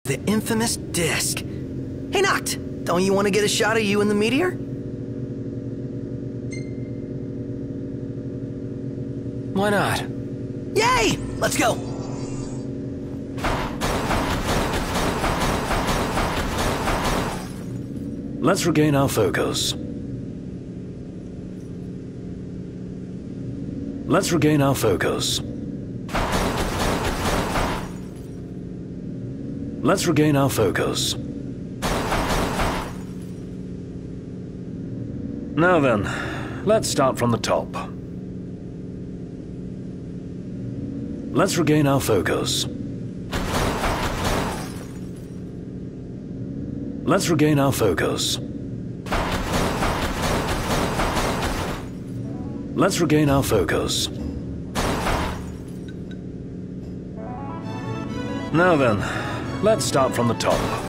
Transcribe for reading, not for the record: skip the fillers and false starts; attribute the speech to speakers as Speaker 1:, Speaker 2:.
Speaker 1: The infamous disc. Hey, Noct, don't you want to get a shot of you in the meteor?
Speaker 2: Why not?
Speaker 1: Yay! Let's go!
Speaker 2: Let's regain our focus. Let's regain our focus. Let's regain our focus. Now then, let's start from the top. Let's regain our focus. Let's regain our focus. Let's regain our focus. Now then, let's start from the top.